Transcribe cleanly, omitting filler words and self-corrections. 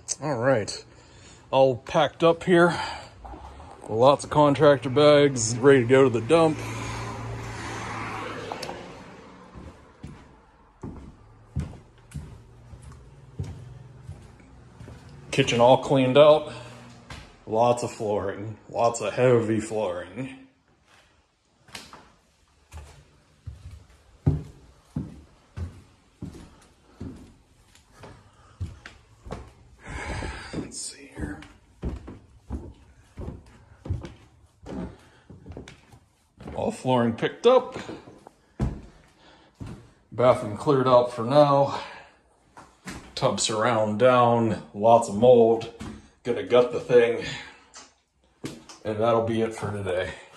All right, all packed up here. Lots of contractor bags ready to go to the dump. Kitchen all cleaned out. Lots of flooring, lots of heavy flooring. Let's see here. All flooring picked up. Bathroom cleared out for now. Tub surround down, lots of mold. Gonna gut the thing, and that'll be it for today.